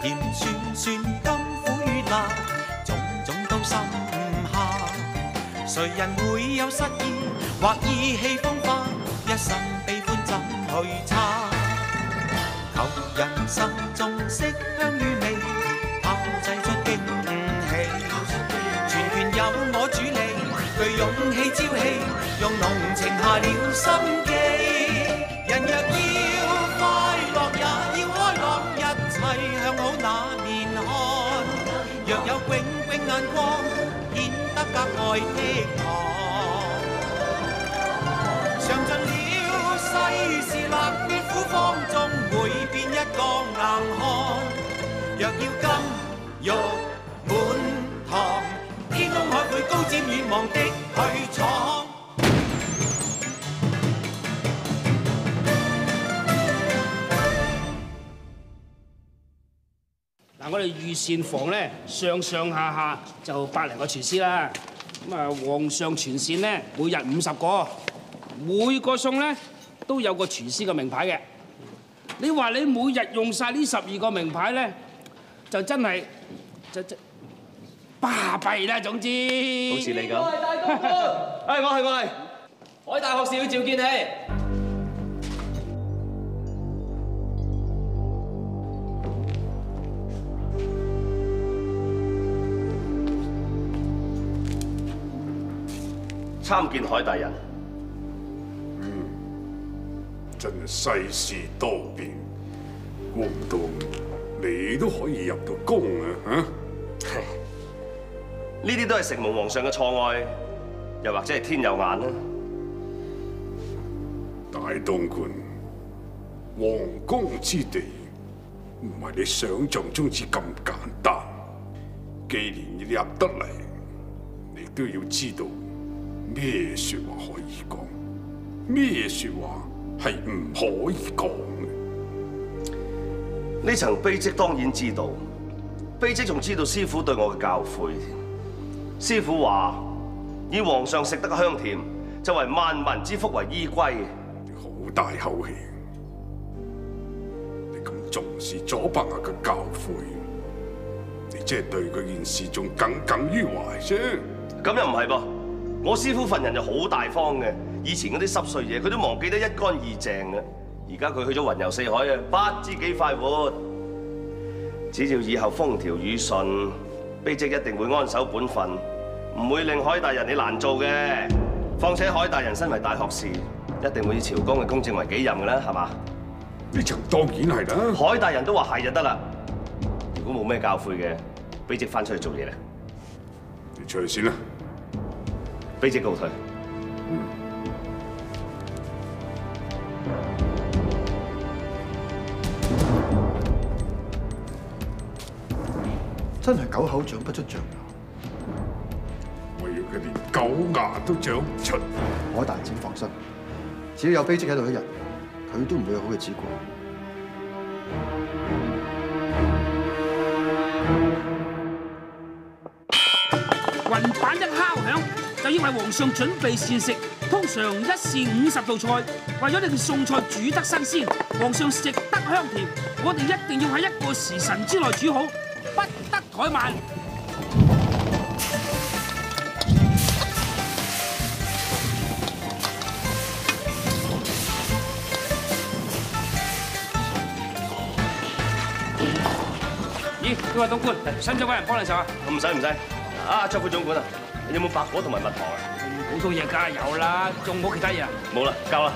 甜酸酸甘苦與辣，種種都心下。誰人會有失意或意氣風發？一生悲歡怎去測？求人生中色香與味，炮製出驚喜。全權由我主理，具勇氣朝氣，用濃情下了心機。人若要快樂，也要開朗，一切向好那面看。若有炯炯眼光，顯得格外倜儻。嘗盡了世事冷暖苦況，終會變一個硬漢。若要金玉滿堂，天空海闊高瞻遠望的去闖。 嗱，我哋御膳房咧上上下下就100零個廚師啦。咁啊，皇上傳膳咧每日50個，每個餸咧都有個廚師嘅名牌嘅。你話你每日用晒呢12個名牌咧，就真係巴閉啦。總之， 好似你咁。我係海大學士要召見你。參見海大人。 真係世事多變，估唔到你都可以入到宮啊！嚇， 呢啲都係承蒙皇上嘅錯愛，又或者係天有眼啦。 大東莞，皇宮之地，唔係你想象中之咁簡單。既然你入得嚟，你都要知道咩説話可以講，咩説話係唔可以講嘅。 呢層卑職當然知道，卑職仲知道師傅對我嘅教誨。師傅話：以皇上食得嘅香甜，就為萬民之福為依歸。 你好大口氣！你咁重視左伯牙嘅教誨，你即係對嗰件事仲耿耿於懷啫。 咁又唔係噃，我師傅份人就好大方嘅。以前嗰啲濕碎嘢，佢都忘記得一乾二淨嘅。而家佢去咗雲遊四海啊，不知幾快活。只要以後風調雨順，卑職一定會安守本分，唔會令海大人你難做嘅。況且海大人身為大學士，一定會以朝綱嘅公正為己任嘅啦，係嘛？ 呢層當然係啦。 海大人都話係就得啦。如果冇咩教誨嘅，卑職翻出去做嘢啦。 你出去先啦。 卑職告退。 真係狗口長不出象牙， 我要佢連狗牙都長唔出。 海大人請放心，只要有卑職喺度一日，佢都唔會有好日子過。 雲板一敲響，就要為皇上準備膳食。通常1試50道菜，為咗令餸菜煮得新鮮，皇上食得香甜，我哋一定要喺1個時辰之內煮好，不得怠慢。咦，呢位東官，使唔使揾人幫你手啊？ 唔使。啊，卓副總管啊，你有冇白果同埋蜜糖啊？ 好多嘢梗係有啦，仲冇其他嘢啊？ 冇啦，夠啦。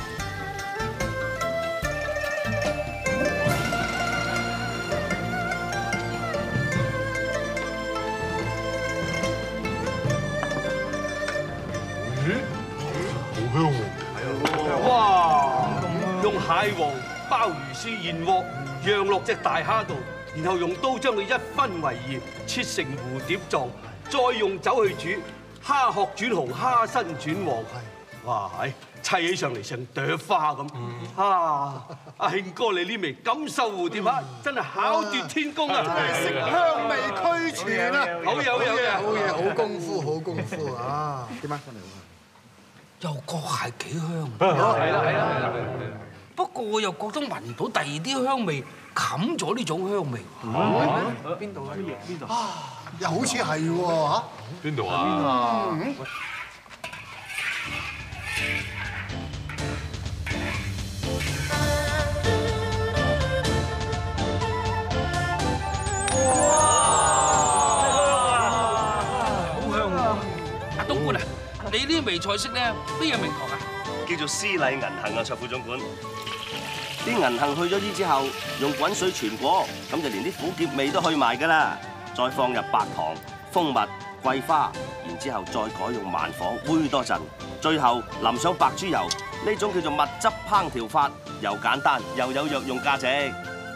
好香喎！ 哇！用蟹黃、鮑魚絲、燕窩釀落隻大蝦度，然後用刀將佢一分為二，切成蝴蝶狀，再用酒去煮，蝦殼轉紅，蝦身轉黃。哇！砌起上嚟成朵花咁。阿慶哥你呢味錦繡蝴蝶蝦真係巧奪天工啊！ 色香味俱全啊！ 好嘢， 好嘢，好功夫啊！點啊？ 又割蟹幾香。 係啦。 不過我又覺得聞到第二啲香味，冚咗呢種香味。邊度啊？邊度？ 又好似係喎嚇。 邊度啊？ 你呢啲微菜式咧，邊有名堂啊？ 叫做絲禮銀杏啊，卓副總管。啲銀杏去咗衣之後，用滾水傳過，咁就連啲苦澀味都去埋㗎啦。再放入白糖、蜂蜜、桂花，然之後再改用慢火煨多陣，最後淋上白豬油。呢種叫做蜜汁烹調法，又簡單又有藥用價值。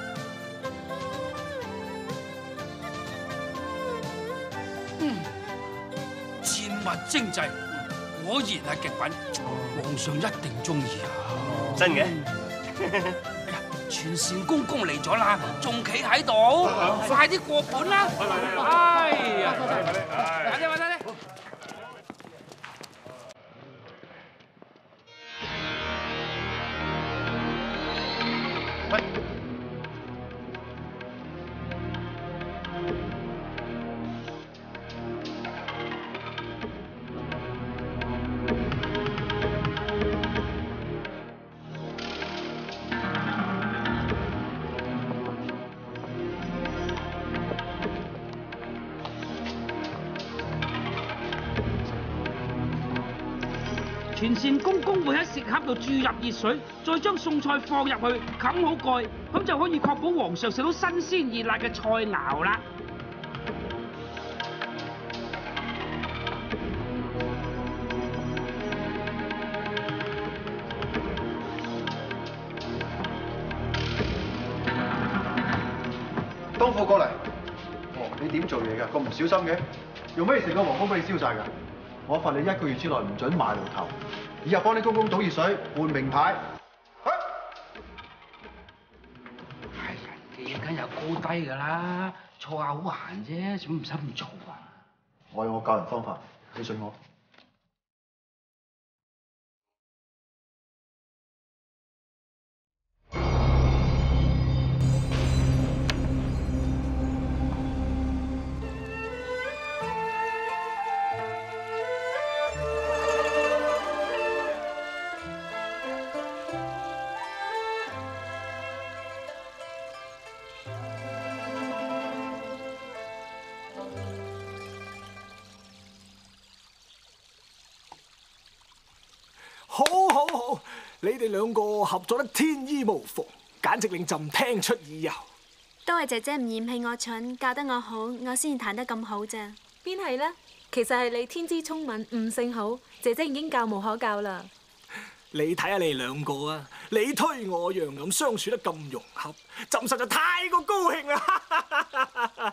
賤物精製，果然係極品，皇上一定中意啊！ 真嘅？ 哎呀，全善公公嚟咗啦，仲企喺度，快啲過盤啦！哎呀，快啲，快啲！全善公公會喺食盒度注入熱水，再將餸菜放入去，冚好蓋，咁就可以確保皇上食到新鮮熱辣嘅菜肴啦。 東父過嚟。哦，你點做嘢㗎？咁唔小心嘅，用咩成個皇宮俾你燒晒㗎？我罰你1個月之內唔准賣爐頭，以後幫啲公公倒熱水換名牌。 係人嘅嘢梗有高低㗎啦，錯下好閒啫，做乜唔使咁嘈啊？ 我有我教人方法，你信我。 好，你哋兩個合作得天衣無縫，簡直令朕聽出耳油。 都係姐姐唔嫌棄我蠢，教得我好，我先至彈得咁好咋。 邊係呢？其實係你天資聰敏，悟性好，姐姐已經教無可教啦。 你睇下你哋兩個啊，你推我讓咁相處得咁融洽，朕實在太過高興啦！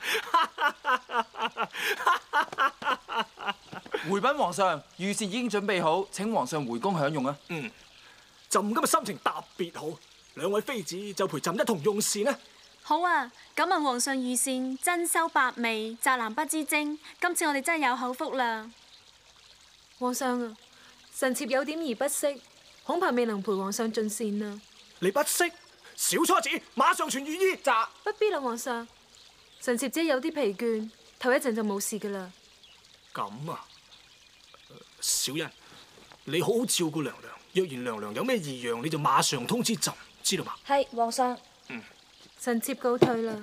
回稟皇上，御膳已經準備好，請皇上回宮享用啊！ 朕今日心情特別好，兩位妃子就陪朕一同用膳啦。 好啊，敢問皇上御膳珍饈百味，澤蘭不知精。今次我哋真係有口福啦！ 皇上啊，臣妾有點兒不適，恐怕未能陪皇上進膳啊。 你不適？小初子，馬上傳御醫。 不必啦，皇上，臣妾只有啲疲倦，唞一陣就冇事噶啦。 咁啊，小人，你好好照顧娘娘。若然娘娘有咩異樣，你就馬上通知朕，知道嘛？ 係，皇上。臣妾告退啦。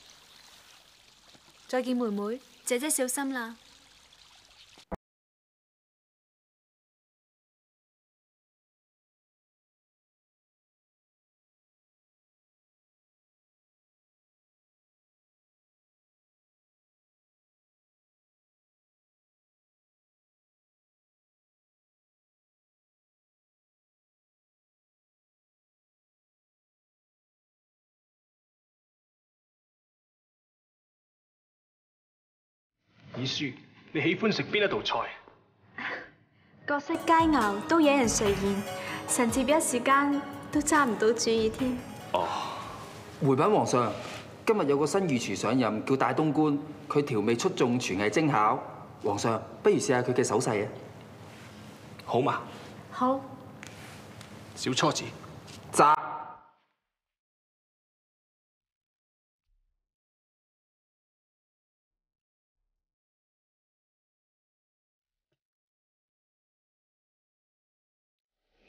再見，妹妹。 姐姐小心啦。 爾書，你喜歡食邊一道菜？ 各式佳肴都惹人垂涎，臣妾一時間都揸唔到主意添。 回稟皇上，今日有個新御廚上任，叫大東官，佢調味出眾，廚藝精巧。皇上，不如試下佢嘅手勢啊！ 好嘛？ 好。 小初子。 雜。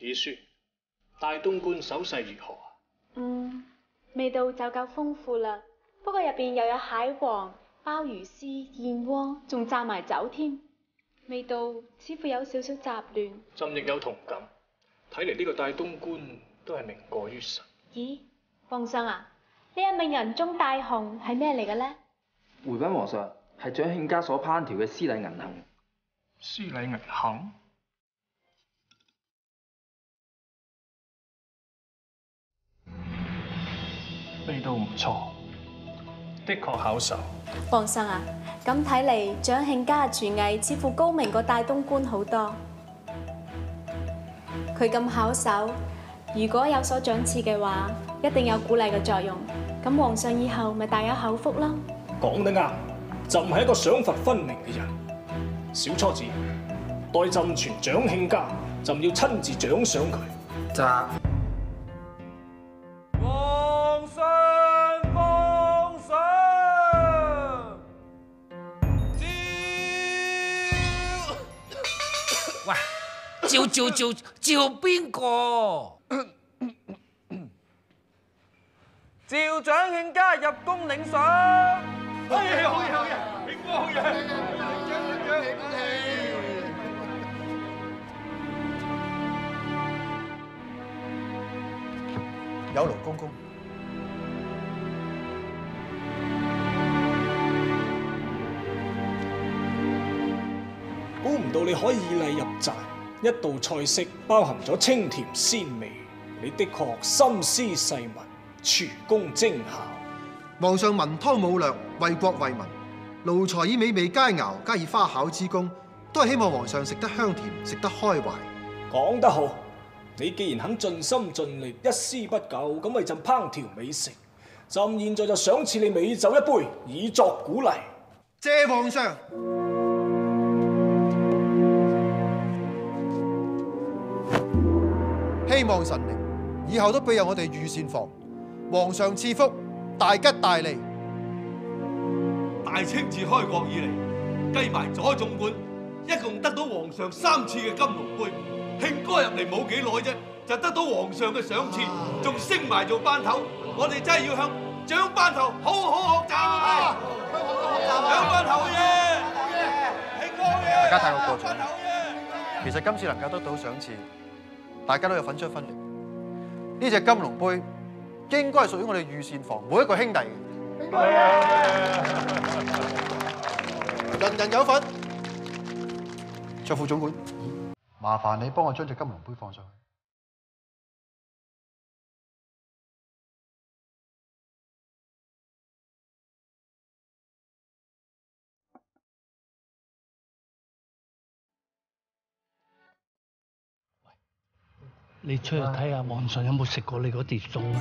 爾孫，大東觀手勢如何啊？ 味道就夠豐富啦。不過入邊又有蟹黃、鮑魚絲、燕窩，仲蘸埋酒添，味道似乎有少少雜亂。 朕亦有同感，睇嚟呢個大東觀都係名過於實。 咦，皇上啊，呢一名人中大紅係咩嚟嘅呢？ 回稟皇上，係蔣慶家所烹調嘅絲禮銀杏。 絲禮銀杏，味道唔錯，的確巧手。 皇上啊，咁睇嚟蔣慶家嘅廚藝似乎高明過大東觀好多。佢咁巧手，如果有所賞賜嘅話，一定有鼓勵嘅作用。咁皇上以後咪大有口福啦。 講得啱，朕係一個賞罰分明嘅人。小初子，待朕傳蔣慶家，朕要親自獎賞佢。 咋？ 皇上，皇上， 喂，照邊個？ 召蔣慶家入宮領賞。好嘢，好嘢，好嘢，慶哥好嘢，蔣慶有勞公公。 估唔到你可以以禮入閘，一道菜式包含咗清甜鮮味，你的確心思細密，廚工精巧。 皇上文韜武略，為國為民，奴才以美味佳肴加以花巧之功，都係希望皇上食得香甜，食得開懷。 講得好，你既然肯盡心盡力，一絲不苟咁為朕烹調美食，朕現在就賞賜你美酒一杯，以作鼓勵。 謝皇上。希望神靈以後都庇佑我哋御膳房，皇上賜福，大吉大利。 大清自開國以嚟，計埋左總管，一共得到皇上3次嘅金龍杯。慶哥入嚟冇幾耐啫，就得到皇上嘅賞賜，仲升埋做班頭。我哋真係要向蔣班頭好好學習啊！蔣班頭嘅嘢，慶哥嘅。 大家太過過獎。其實今次能夠得到賞賜，大家都有份出分力。呢隻金龍杯應該係屬於我哋御膳房每一個兄弟嘅。人人有份。卓副總管，麻煩你幫我將隻金龍杯放上去。 你出去睇下皇上有冇食過你嗰碟餸啊！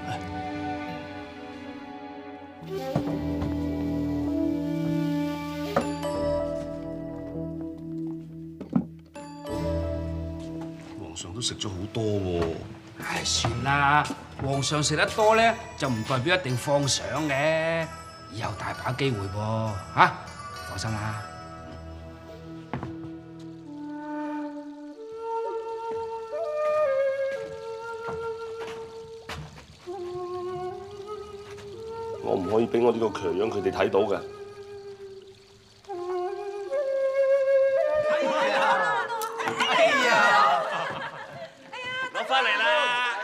皇上都食咗好多喎。 唉，算啦，皇上食得多咧，就唔代表一定放賞嘅，以後大把機會噃，嚇，放心啦。 我唔可以俾我呢個強樣佢哋睇到嘅。攞翻嚟啦！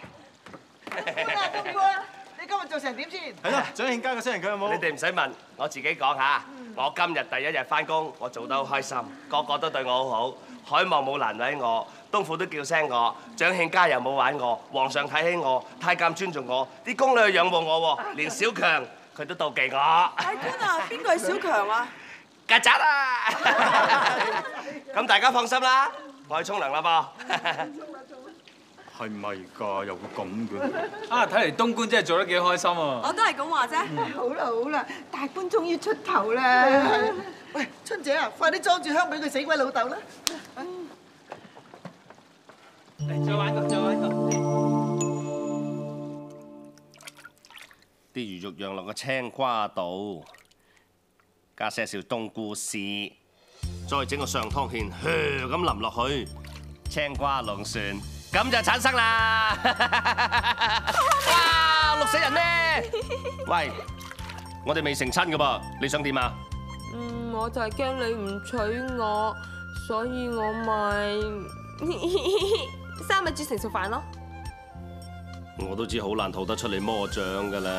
你今日做成點先？ 係咯，蔣慶家嘅新人佢有冇？ 你哋唔使問，我自己講下。我今日第一日翻工，我做得好開心，個個都對我好好。海望冇難為我，東府都叫聲我，蔣慶家又冇玩我，皇上睇起我，太監尊重我，啲宮女仰慕我喎，連小強佢都妒忌我。 大官啊，邊個係小強啊？ 曱甴啊！咁大家放心啦，我去沖涼啦噃。 係咪㗎？又會咁嘅？ 啊，睇嚟東官真係做得幾開心啊！ 我都係咁話啫。好啦好啦，大官終於出頭啦！喂，春姐啊，快啲裝住香俾佢死鬼老豆啦！ 嚟，再玩個，再玩個。 啲魚肉釀落個青瓜度，加些少冬菇絲，再整個上湯芡，咁淋落去，青瓜龍船咁就產生啦！哇，錄死人咩？喂，我哋未成親噶噃，你想點啊？ 我就係驚你唔娶我，所以我咪3日煮成熟飯咯。 我都知好難逃得出你魔掌噶啦。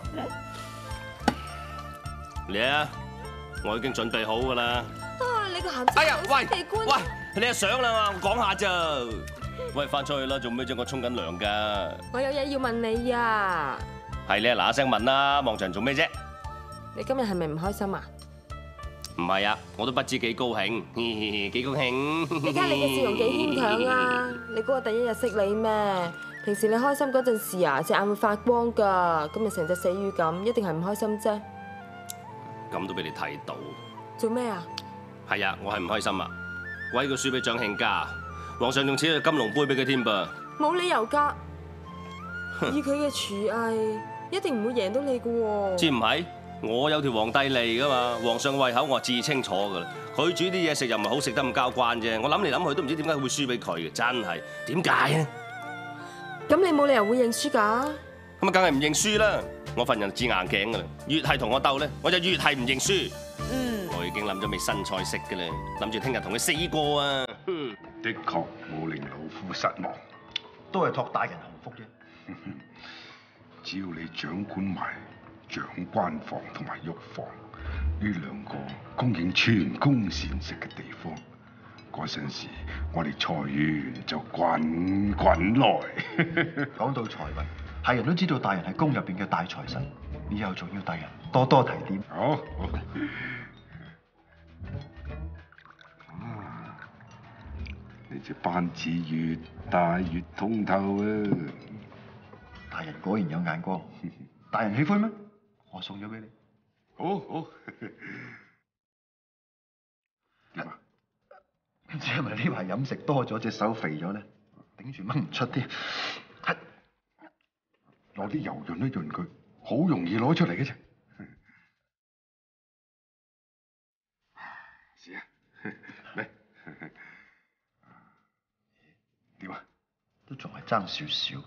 嚟啊！我已經準備好噶啦。 你個鹹濕老地官！ 喂，你係想啦嘛？我講下咋。喂，翻出去啦，做咩啫？我沖緊涼噶。 我有嘢要問你啊。 係你嗱嗱聲問啦，望場做咩啫？ 你今日係咪唔開心啊？ 唔係啊，我都不知幾高興，幾高興。 你睇你嘅笑容幾牽強啊！你估我第一日識你咩？平時你開心嗰陣時啊，隻眼會發光㗎。今日成隻死魚咁，一定係唔開心啫。 咁都俾你睇到。 做咩啊？ 係啊，我係唔開心啊！鬼個輸俾張慶家，皇上仲賜咗金龍杯俾佢添噃。 冇理由㗎，以佢嘅廚藝，一定唔會贏到你㗎喎。 知唔係？我有條皇帝脷㗎嘛，皇上胃口我至清楚㗎啦。佢煮啲嘢食又唔係好食得咁交關啫。我諗嚟諗去都唔知點解會輸俾佢嘅，真係點解啊？ 咁你冇理由會認輸㗎？ 咁啊，梗係唔認輸啦！我份人至硬頸㗎啦，越係同我鬥咧，我就越係唔認輸。我已經諗咗味新菜式嘅咧，諗住聽日同佢死過啊！ 的確冇令老夫失望， 都係託大人幸福啫。 只要你掌管埋長關房同埋玉房呢兩個供應全宮膳食嘅地方，嗰陣時我哋財源就滾滾來。 講到財運，係人都知道大人係宮入邊嘅大財神，以後仲要大人多多提點。 好。你隻班子越大越通透啊！ 大人果然有眼光，大人喜歡咩？我送咗俾你。 好。點啊？ 唔知係咪呢排飲食多咗，隻手肥咗咧？頂住掹唔出添。 攞啲油潤一潤佢，好容易攞出嚟嘅啫。試啊，嚟。點啊？ 都仲係爭少少。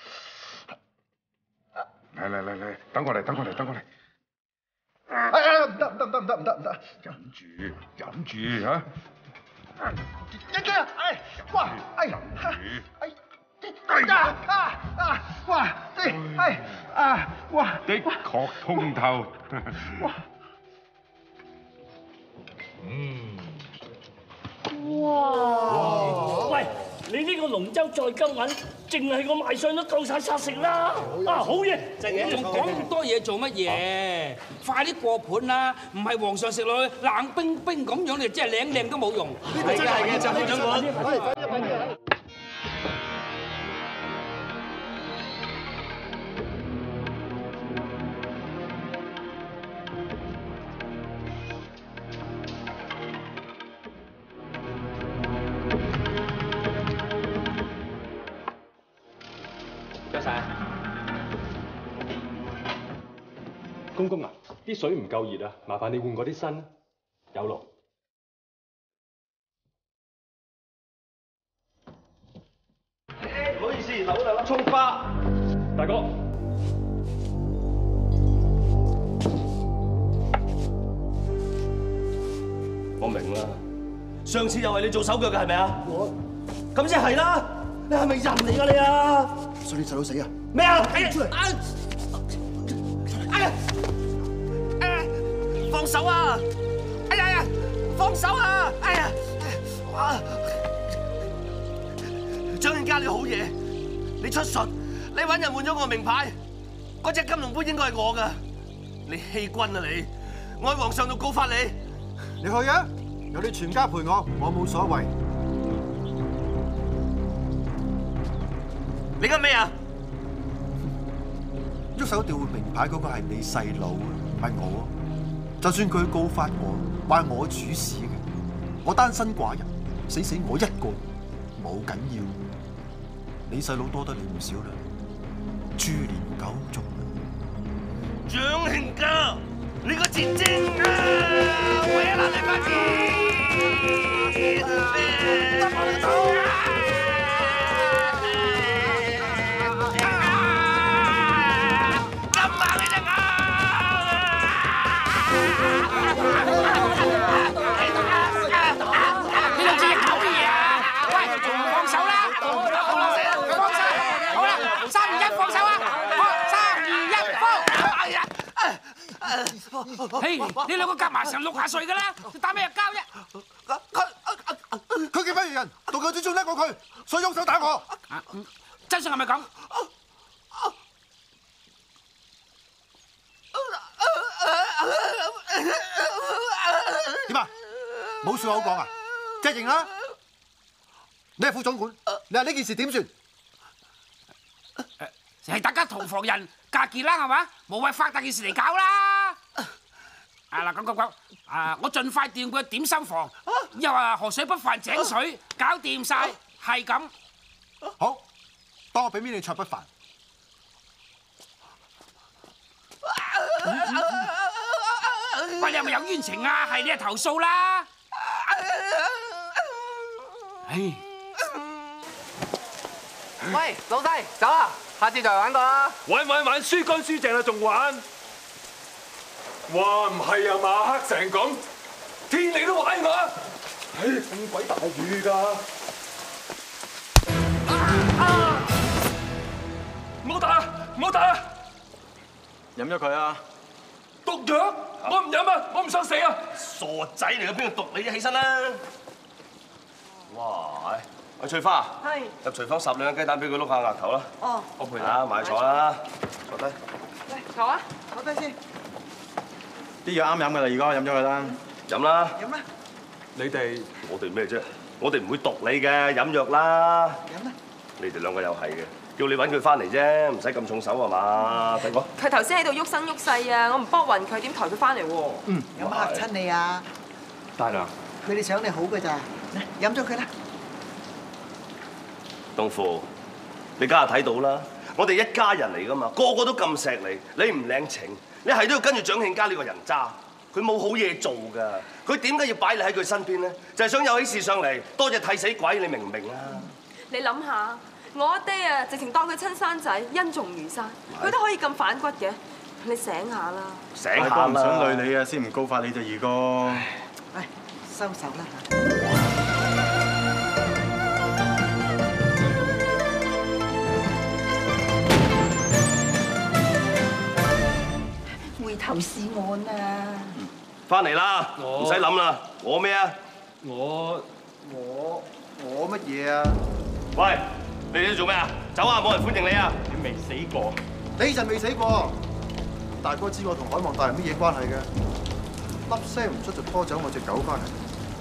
嚟，等我嚟。 唔得！ 忍住嚇！ 一腳哇！哇！ 的確通透。 哇！喂，你呢個龍舟再金銀，淨係個賣相都夠晒殺食啦！啊，好嘢！ 仲講咁多嘢做乜嘢？快啲過盤啦！唔係皇上食落去冷冰冰咁樣，你真係靚都冇用。 呢個真係嘅，就副長官。快啲！ 公公啊，啲水唔夠熱啊，麻煩你換嗰啲新，有勞。 唔好意思，留兩粒葱花。 大哥， 我明啦，上次又係你做手腳嘅係咪啊？咁即係啦，你係咪人嚟㗎你啊？ 想你細佬死啊？ 咩啊？ 出嚟！ 放手啊！哎呀，放手啊！哎呀，哇！張慶家你好嘢，你出術，你揾人換咗我名牌，嗰隻金龍杯應該係我㗎，你欺君啊你！我喺皇上度告發你。 你去啊！有你全家陪我冇所謂。 你講咩啊？ 喐手調換名牌嗰個係你細佬啊，唔係我。就算佢告發我，話我主使嘅，我單身寡人，死我一個，冇緊要。你細佬多得你唔少啦，株連九族。 張慶家，你個賤精啊！毀啦你把字！ 嘿，你兩個夾埋成60歲㗎啦，打咩日交啫？ 佢幾不如人，道教主仲叻過佢，所以喐手打我。 真相係咪咁？ 點啊？冇説好講啊！即係認啦！你係副總管，你話呢件事點算？ 係大家同房人嫁結啦，係嘛？無謂發大件事嚟搞啦！嗱咁，我盡快掂佢點心房，又話河水不犯井水，搞掂晒，係咁。 好，當我俾面你卓不凡。 喂，你係咪有冤情啊？係你係投訴啦！唉。 喂，老細，走啦，下次再玩過啦。 玩，輸乾輸淨啦，仲玩？哇，唔係啊嘛，黑成咁，天你都玩我！唉，咁鬼大雨㗎！唔好打，唔好打！ 飲咗佢啊！ 毒藥？我唔飲啊！我唔想死啊！ 傻仔嚟嘅，邊度毒你啫？起身啦！哇！喂，翠花， 係入廚房10兩雞蛋俾佢碌下額頭啦。 哦， 我陪你啊，埋坐啦，坐低。 嚟坐啊，坐低先。 啲藥啱飲㗎啦，而家飲咗佢啦。 飲啦。 飲啦。 我哋咩啫？我哋唔會毒你嘅，飲藥啦。 飲啦。 你哋兩個又係嘅，叫你揾佢翻嚟啫，唔使咁重手係嘛？大哥。 佢頭先喺度喐生喐勢啊，我唔幫暈佢，點抬佢翻嚟喎？ 有冇嚇親你啊？ 大娘。 佢哋想你好㗎咋，嚟飲咗佢啦。 東父，你家下睇到啦，我哋一家人嚟噶嘛，個個都咁錫你，你唔領情，你係都要跟住蔣慶家呢個人渣，佢冇好嘢做噶，佢點解要擺你喺佢身邊咧？就係想有起事上嚟，多隻替死鬼，你明唔明啊？ 你諗下，我阿爹啊，直情當佢親生仔，恩重如山，佢都可以咁反骨嘅，你醒下啦！ 醒下啦！ 大哥唔想累你啊，先唔告發你啫，二哥。 唉，收手啦回頭是岸啊！ 翻嚟啦，唔使諗啦，我咩啊？ 我乜嘢啊？ 喂，你哋做咩啊？走啊！冇人歡迎你啊！ 你未死過？你就未死過？大哥知我同海望大人乜嘢關係嘅？粒聲唔出就拖走我隻狗翻嚟，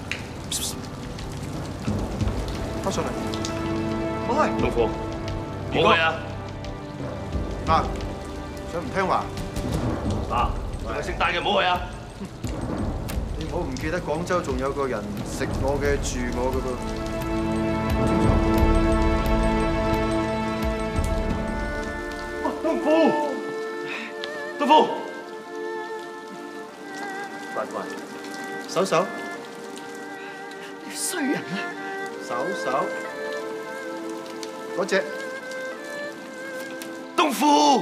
拖上嚟。好去。 老父，冇去啊！ 啊，想唔聽話？ 啊，姓大嘅唔好去啊！ 你唔好唔記得廣州仲有個人食我嘅住我嘅噃。 東父， 乖，手手， 你衰人啊！ 手，嗰隻東父。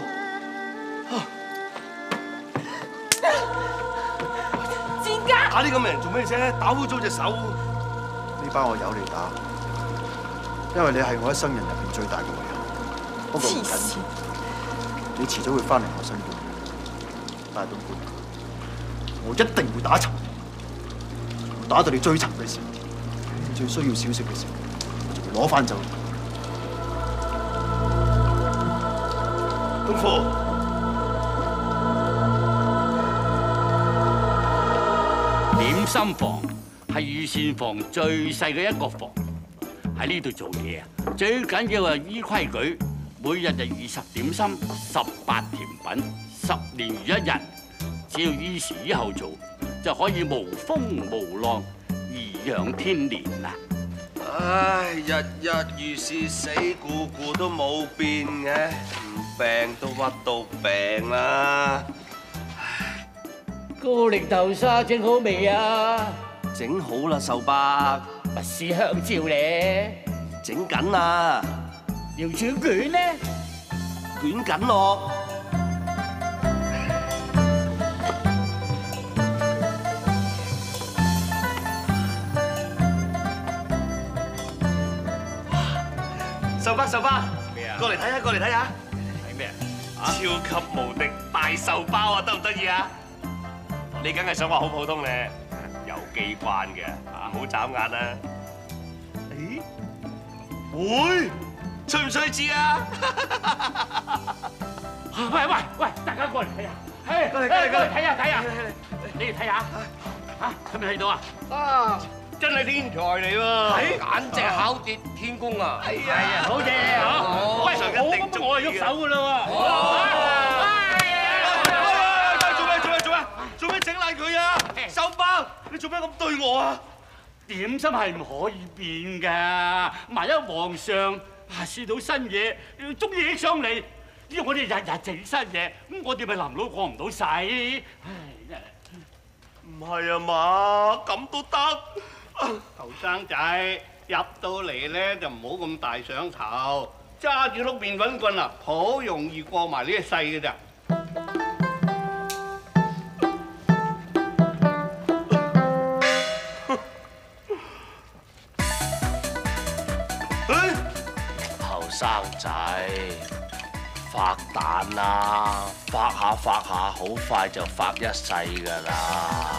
賤家！ 打啲咁嘅人做咩啫？打污糟隻手。 呢班我由你打，因為你係我一生人入邊最大嘅遺憾。不過唔緊要，你遲早會翻嚟我身邊。大東官，我一定會打沉你，打到你最沉嘅時候，最需要少少嘅時候，我就會攞翻走你。 東父。 點心房係御膳房最細嘅一個房，喺呢度做嘢啊，最緊要係依規矩，每日就20點心、18甜品，10年如一日，只要依時依候做，就可以無風無浪，頤養天年啦。 唉，日日如是死咕咕都冇變嘅，唔病都屈到病啦。 高力豆沙整好未啊？ 整好啦，壽伯。 蜜絲香蕉咧？ 整緊啦。 瑤柱卷咧？ 捲緊咯。壽伯， 咩啊？ 過嚟睇下，過嚟睇下。 睇咩啊？ 超級無敵大壽包啊，得唔得意啊？ 你梗係想話好普通咧，有機關嘅，唔好眨眼啦。咦？會？吹唔吹知啊？ 喂，大家過嚟睇下，過嚟睇下，你哋睇下，嚇，睇唔睇到啊？ 啊！真係天才嚟喎，簡直巧奪天工啊！係啊， 好嘢嚇！喂，我係喐手噶啦做咩整爛佢啊？手包，你做咩咁對我啊？ 點心係唔可以變㗎，萬一皇上試到新嘢，中意起上嚟，要我哋日日整新嘢，咁我哋咪臨老過唔到世。 唔係啊嘛，咁都得？ 後生仔入到嚟咧就唔好咁大想頭，揸住碌麵粉棍啊，好容易過埋呢個世嘅咋。 後生仔發蛋啦，發下，好快就發一世㗎啦。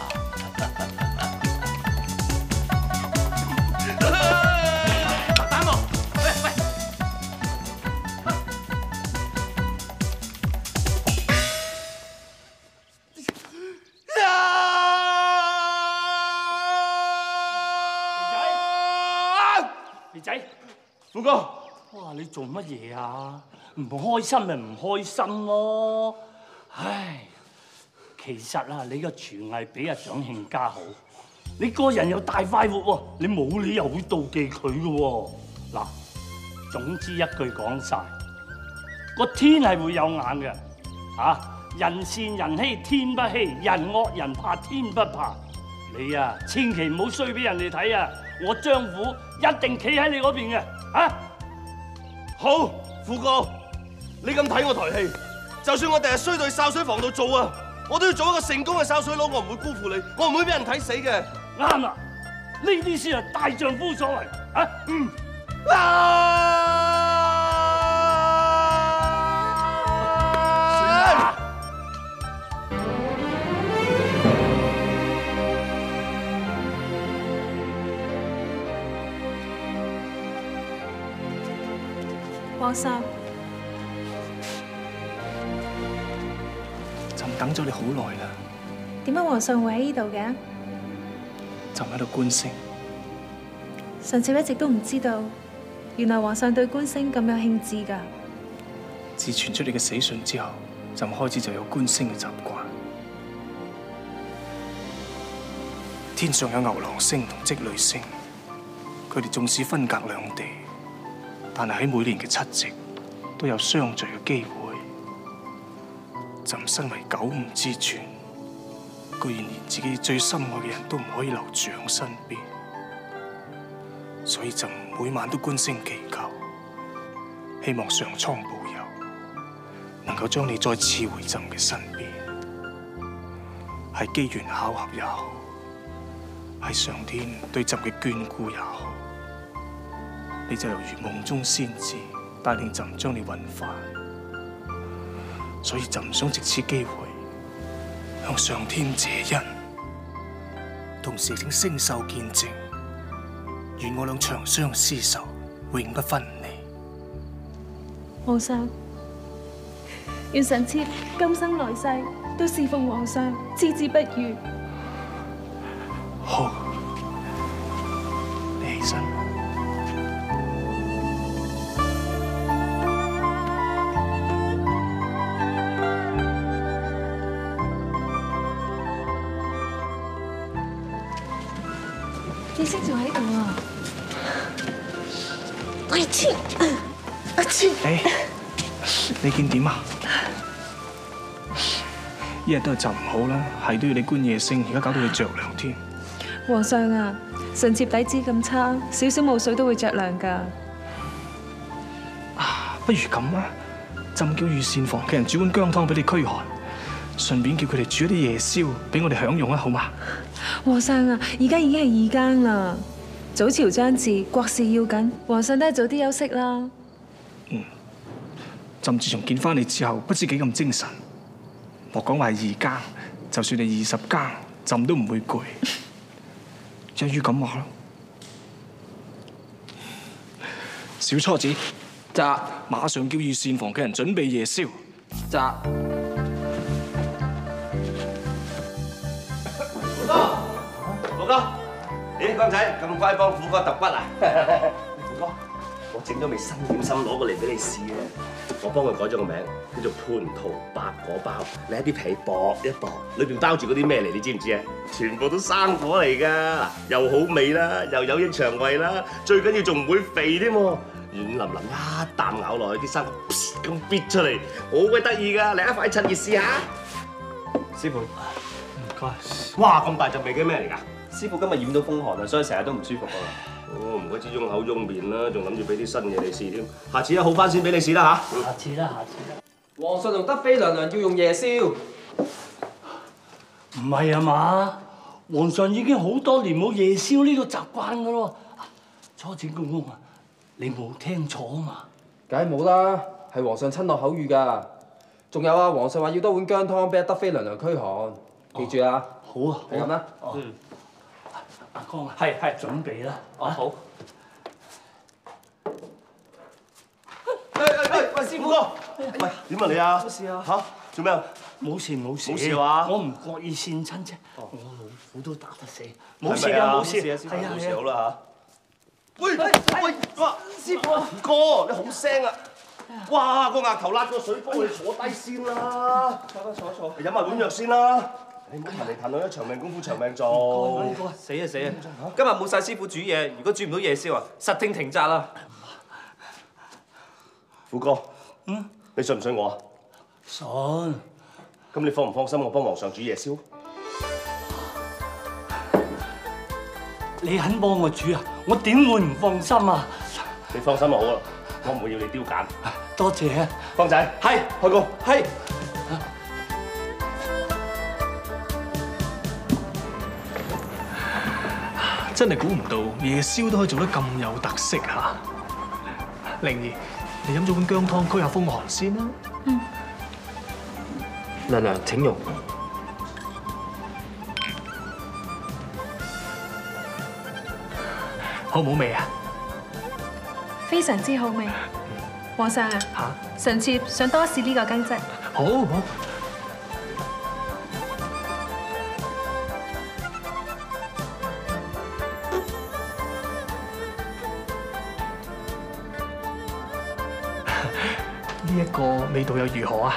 蛋喎，喂！ 肥仔， 富哥， 哇！你做乜嘢啊？唔開心咪唔開心咯。唉，其實啊，你個廚藝比阿蔣慶家好，你個人又大快活喎，你冇理由會妒忌佢嘅喎。嗱，總之一句講晒，個天係會有眼嘅嚇。人善人欺天不欺，人惡人怕天不怕。你啊，千祈唔好衰俾人哋睇啊！我張虎一定企喺你嗰邊嘅嚇。 好，富哥，你咁睇我台戲，就算我第日衰到去潲水房度做啊，我都要做一個成功嘅潲水佬，我唔會辜負你，我唔會俾人睇死嘅。 啱啦，呢啲先係大丈夫所為啊！ 皇上， 朕等咗你好耐啦。 點解皇上會喺呢度嘅？ 朕喺度觀星。 臣妾一直都唔知道，原來皇上對觀星咁有興致㗎。 自傳出你嘅死訊之後，朕開始就有觀星嘅習慣。天上有牛郎星同織女星，佢哋縱使分隔兩地，但係喺每年嘅七夕都有相聚嘅機會。朕身為九五之傳，居然連自己最心愛嘅人都唔可以留住喺身邊，所以朕每晚都觀星祈求，希望上蒼保佑，能夠將你再次回朕嘅身邊。係機緣巧合也好，係上天對朕嘅眷顧也好，你就猶如夢中仙子，帶領朕將你運返。所以朕想藉此機會向上天謝恩，同時請星宿見證，願我倆長相廝守，永不分離。 皇上，願臣妾今生來世都侍奉皇上，矢志不渝。 好，你起身。 志星仲喺度啊！ 你見點啊？一日都係朕唔好啦，係都要你觀夜星，而家搞到你着涼添。 皇上啊，臣妾底子咁差，少少霧水都會着涼㗎。 不如咁啊，朕叫御膳房嘅人煮碗薑湯俾你驅寒，順便叫佢哋煮一啲夜宵俾我哋享用啊，好嘛？ 皇上啊，而家已經係2更啦，早朝將至，國事要緊，皇上都係早啲休息啦。朕自從見翻你之後，不知幾咁精神。莫講話係2更， 就算你20更浸都唔會攰。一於咁話咯。小初子， 喳， 馬上叫御膳房嘅人準備夜宵。 喳。 老哥，咦，江仔咁乖幫虎哥揼骨啊？虎哥，我整咗味新點心攞過嚟俾你試啊！我幫佢改咗個名，叫做蟠桃白果包。你喺啲皮薄一薄，裏邊包住嗰啲咩嚟？你知唔知啊？全部都生果嚟㗎，又好味啦，又有益腸胃啦，最緊要仲唔會肥添喎。軟腍腍一啖咬落去，啲生果咁咇出嚟，好鬼得意㗎！嚟一塊趁熱試下。 師傅， 唔該。哇，咁大陣味嘅咩嚟㗎？ 師傅今日染到風寒啊，所以成日都唔舒服啊。 哦，唔怪之擁口擁面啦，仲諗住俾啲新嘢你試添。下次一好翻先俾你試啦嚇。 下次啦，下次啦。 皇上同德妃娘娘要用夜宵。 唔係啊嘛，皇上已經好多年冇夜宵呢個習慣噶咯。初子公公啊，你冇聽錯啊嘛？ 梗係冇啦，係皇上親落口語㗎。仲有啊，皇上話要多碗薑湯俾德妃娘娘驅寒，記住啊。 好啊， 係咁啦。 嗯。阿江啊， 係準備啦。 哦，好。 喂，師傅哥，喂，點啊你啊？ 冇事啊。 嚇？做咩啊？ 冇事冇事。 冇事啊？ 我唔覺意跣親啫。我老虎都打得死。 冇事啊，冇事啊，師傅。冇事好啦嚇。喂，哇，師傅啊，哥，你好聲啊！哇，個額頭辣個水煲，你坐低先啦。坐。飲埋碗藥先啦。你唔好騰嚟騰去啊！長命功夫長命做。 死啊！今日冇晒師傅煮嘢，如果煮唔到夜宵啊，實聽停責啦。 虎哥，你信唔信我啊？ 信。 咁你放唔放心我幫皇上煮夜宵？ 你肯幫我煮啊？我點會唔放心啊？ 你放心就好啦，我唔會要你丟揀。 多謝啊， 江仔。 係， 開工。 係。 真係估唔到夜宵都可以做得咁有特色嚇。靈兒，你飲咗碗薑湯驅下風寒先啦。 娘娘請用。 好唔好味啊？ 非常之好味。皇上啊，臣妾想多試呢個羹汁。 好。呢一個味道又如何啊？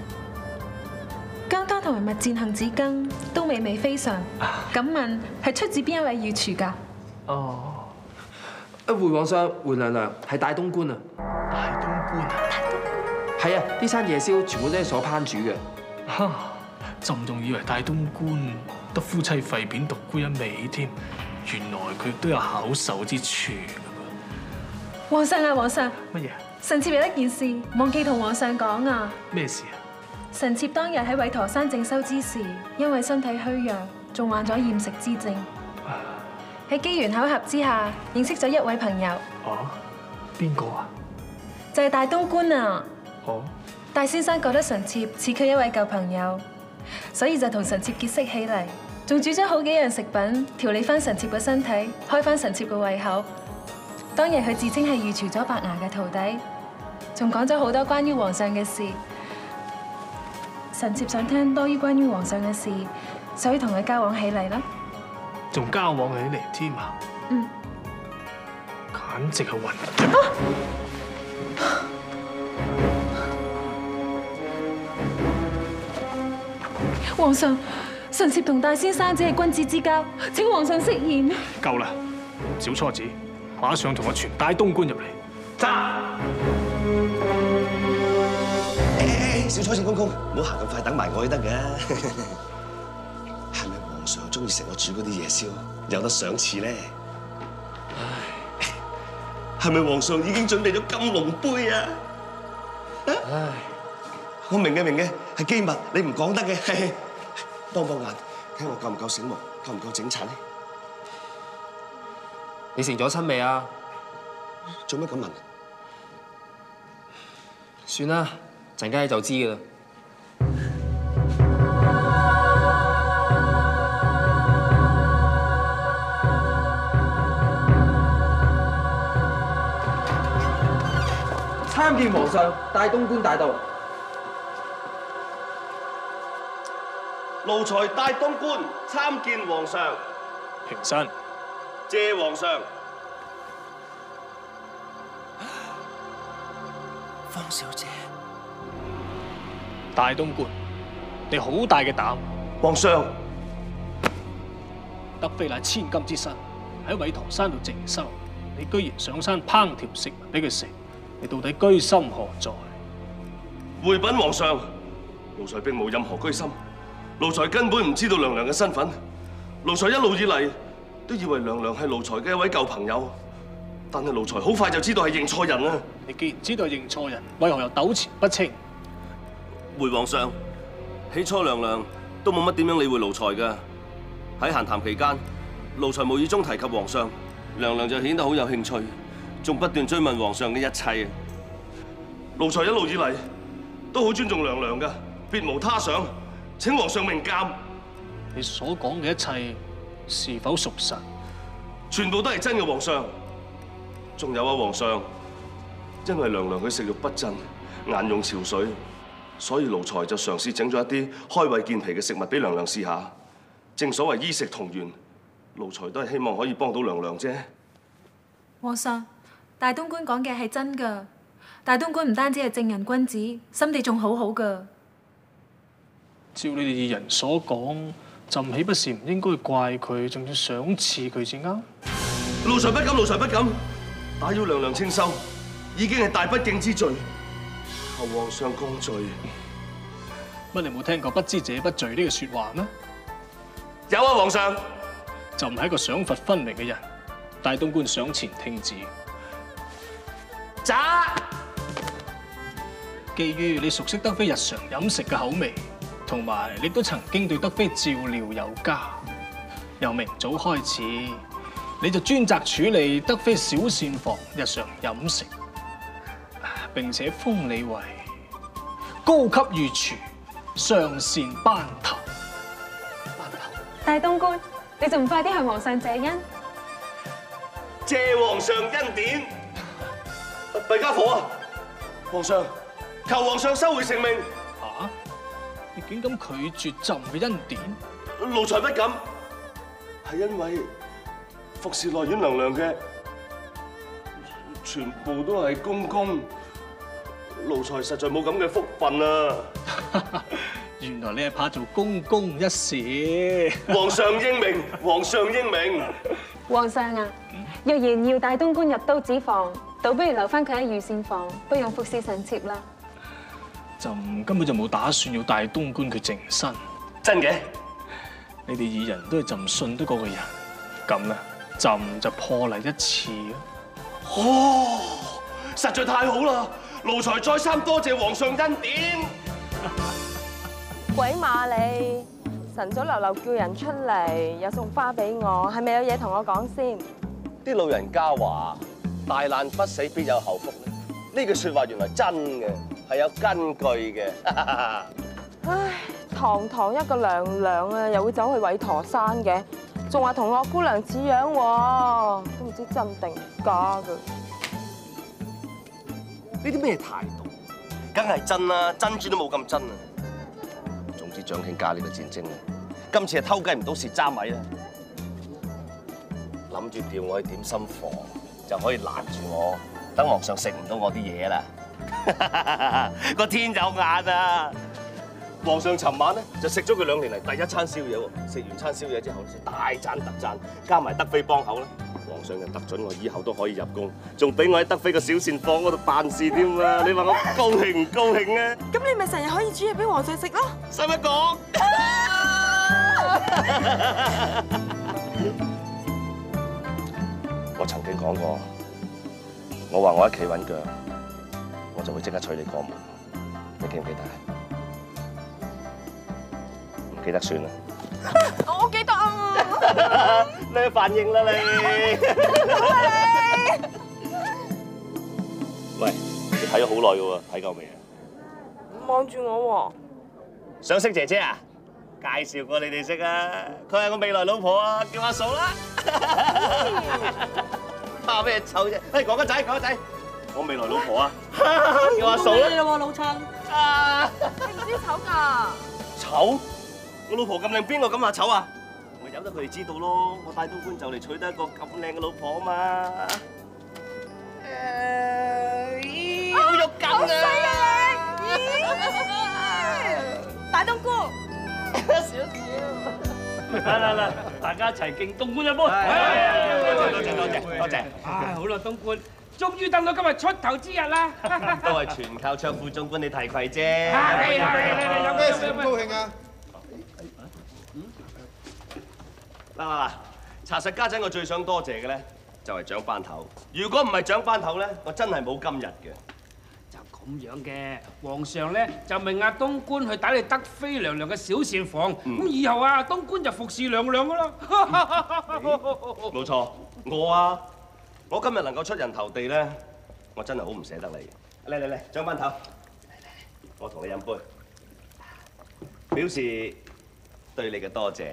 薑湯同埋蜜餞杏子羹都美味非常。敢問係出自邊一位御廚㗎？ 哦，回皇上，回娘娘，係大東官啊！ 大東官啊？ 係啊，呢餐夜宵全部都係所烹煮嘅。 哈！朕仲以為大東官得夫妻肺片獨沽一味添，原來佢都有巧手之處㗎噃。 皇上啊，皇上！ 乜嘢？ 臣妾有一件事忘記同皇上講啊！ 咩事啊？ 臣妾當日喺韋陀山靜修之時，因為身體虛弱，仲患咗厭食之症。喺機緣巧合之下，認識咗一位朋友。 哦，邊個啊？ 就係大東官啊！ 哦， 大先生覺得臣妾似佢一位舊朋友，所以就同臣妾結識起嚟，仲煮咗好幾樣食品調理翻臣妾嘅身體，開翻臣妾嘅胃口。當日佢自稱係御廚咗白牙嘅徒弟，仲講咗好多關於皇上嘅事。臣妾想聽多於關於皇上嘅事，所以同佢交往起嚟啦。 仲交往起嚟添啊！簡直係混！ 皇上，臣妾同大先生只係君子之交，請皇上釋言。 夠啦，小初子，馬上同我傳大東官入嚟。 小初子公公，唔好行咁快，等埋我都得嘅。係咪皇上中意食我煮嗰啲夜宵，有得賞賜咧？係咪皇上已經準備咗金龍杯啊？唉，我明嘅，係機密，你唔講得嘅。幫眼，睇我夠唔夠醒目，夠唔夠整齊咧？ 你成咗親未啊？ 做咩咁問？ 算啦，陣間你就知噶啦。 參見皇上，大東官大到。 奴才大東官參見皇上。 平身。 謝皇上。 方小姐， 大東官，你好大嘅膽！ 皇上， 德妃乃千金之身，喺偉陀山度靜修，你居然上山烹調食物俾佢食，你到底居心何在？ 回稟皇上，奴才並無任何居心，奴才根本唔知道娘娘嘅身份，奴才一路以嚟都以為娘娘係奴才嘅一位舊朋友。但係奴才好快就知道係認錯人啦！ 你既然知道係認錯人，為何又糾纏不清？ 回皇上，起初娘娘都冇乜點樣理會奴才㗎。喺閒談期間，奴才無意中提及皇上，娘娘就顯得好有興趣，仲不斷追問皇上嘅一切。奴才一路以嚟都好尊重娘娘㗎，別無他想，請皇上明鑑。 你所講嘅一切是否屬實？ 全部都係真嘅，皇上。仲有啊，皇上，因為娘娘佢食慾不振，眼用潮水，所以奴才就嘗試整咗一啲開胃健脾嘅食物俾娘娘試下。正所謂醫食同源，奴才都係希望可以幫到娘娘啫。 皇上，大東官講嘅係真㗎。大東官唔單止係正人君子，心地仲好好㗎。 照你哋二人所講，朕豈不是唔應該怪佢，仲要賞賜佢至啱？ 奴才不敢，奴才不敢。打擾娘娘清修，已經係大不敬之罪，求皇上降罪。 乜你冇聽過不知者不罪呢個説話咩？ 有啊，皇上。 朕係一個賞罰分明嘅人，大東官上前聽旨。 喳！ 基於你熟悉德妃日常飲食嘅口味，同埋你都曾經對德妃照料有加，由明早開始，你就專責處理德妃小膳房日常飲食，並且封你為高級御廚、上膳班頭。 大東官，你仲唔快啲向皇上謝恩？ 謝皇上恩典。弊家伙啊！皇上，求皇上收回成命。 嚇！你竟敢拒絕朕嘅恩典？ 奴才不敢，係因為服侍內院娘娘嘅全部都係公公，奴才實在冇咁嘅福分啊！ 原來你係怕做公公一事。 皇上英明，皇上英明。 皇上啊，若然要大東官入刀子房，倒不如留翻佢喺御膳房，不用服侍臣妾啦。 朕根本就冇打算要大東官佢淨身。 真嘅？ 你哋二人都係朕信得過嘅人，咁啦，朕就破例一次啊！ 哦，實在太好啦！奴才再三多謝皇上恩典。 鬼馬你，晨早流流叫人出嚟，又送花俾我，係咪有嘢同我講先？ 啲老人家話大難不死必有後福咧，呢句説話原來真嘅，係有根據嘅。 唉，堂堂一個娘娘啊，又會走去偉陀山嘅，仲話同樂姑娘似樣喎，都唔知真定假噶。 呢啲咩態度？梗係真啦，珍珠都冇咁真啊！總之蔣慶家呢個戰爭啊，今次係偷雞唔到蝕渣米啦，諗住調我去點心房，就可以攔住我，等皇上食唔到我啲嘢啦。個天有眼啊！皇上尋晚咧就食咗佢2年嚟第一餐宵夜喎，食完餐宵夜之後就大讚特讚，加埋德妃幫口啦，皇上就特准我以後都可以入宮，仲俾我喺德妃個小膳房嗰度辦事添啊！你話我高興唔高興啊？ 咁你咪成日可以煮嘢俾皇上食咯， 使乜講？我曾經講過，我話我一企穩腳，我就會即刻娶你過門，你記唔記得？唔記得算啦。 我記得啊！ 咩反應啦你？喂，你睇咗好耐嘅喎，睇夠未啊？ 望住我喎。想識姐姐啊？介紹過你哋識啊，佢係我未來老婆啊，叫阿嫂啦。怕咩醜啫？講個仔，講個仔。 我未來老婆啊，叫阿嫂啦。 你咯，老親。 你唔知醜㗎？ 醜？我老婆咁靚，邊個敢話醜啊？咪由得佢哋知道咯。我大東官就嚟娶得一個咁靚嘅老婆啊嘛。好肉緊好衰啊！ 你！大冬菇，少少。 嚟，大家一齊敬東官一杯。 多謝。 唉，好啦，東官，終於等到今日出頭之日啦。 都係全靠卓副總管你提攜啫。 有咩事咁高興啊？ 嗱，查實家陣我最想多謝嘅咧，就係長班頭。如果唔係長班頭咧，我真係冇今日嘅。 咁樣嘅，皇上咧就命阿東官去打理德妃娘娘嘅小膳房，咁以後啊，東官就服侍娘娘噶啦。 冇錯，我今日能夠出人頭地咧，我真係好唔捨得你。嚟，長班頭，我同你飲杯，表示對你嘅多謝。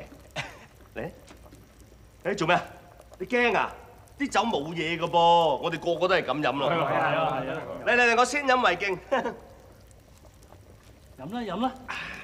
嚟，做咩啊？你驚啊？啲酒冇嘢㗎噃，我哋個個都係咁飲咯。係啊！嚟，我先飲為敬。 飲啦！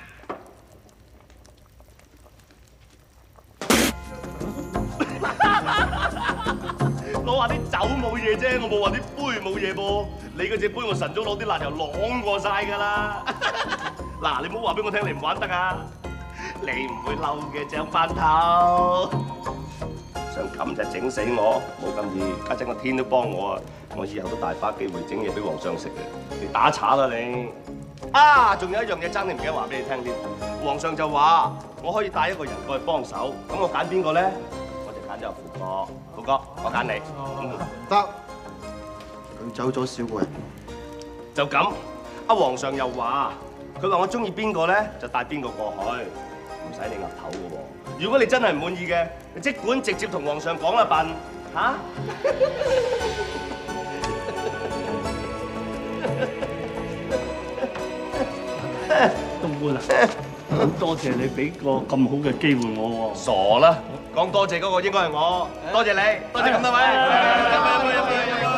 我話啲酒冇嘢啫，我冇話啲杯冇嘢噃。你嗰隻杯我晨早攞啲辣油啷過晒㗎啦。嗱，你唔好話俾我聽你唔玩得啊！你唔會嬲嘅，長班頭。想咁就整死我，冇咁易。家陣個天都幫我啊！我以後都大把機會整嘢俾皇上食嘅。你打岔啦你！啊，仲有一樣嘢爭你唔記得話俾你聽添。皇上就話我可以帶一個人過去幫手，咁我揀邊個咧？我就揀咗阿富哥。富哥，我揀你。 得。佢走咗少個人。 就咁，阿皇上又話，佢話我中意邊個咧，就帶邊個過去，唔使你岌頭嘅喎。如果你真係唔滿意嘅，你即管直接同皇上講啦，笨嚇。 東官啊，好多謝你俾個咁好嘅機會我喎。 傻啦，講多謝嗰個應該係我，多謝你，多謝咁多位。